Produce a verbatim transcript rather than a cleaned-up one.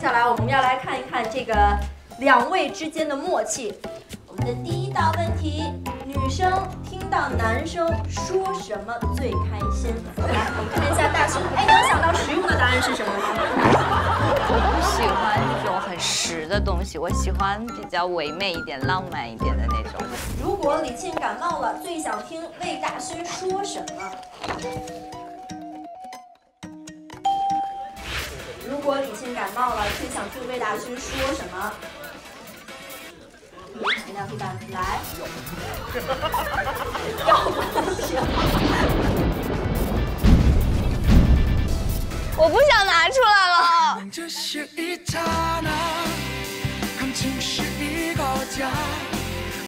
下来我们要来看一看这个两位之间的默契。我们的第一道问题，女生听到男生说什么最开心？来，我们看一下大熊，哎，你有想到实用的答案是什么吗？ 我不喜欢这种很实的东西，我喜欢比较唯美一点、浪漫一点的那种。 如果李沁感冒了，最想听魏大勋说什么？如果李沁感冒了，最想听魏大勋说什么？前两题答案来，要不行。 我不想拿出来了。 这些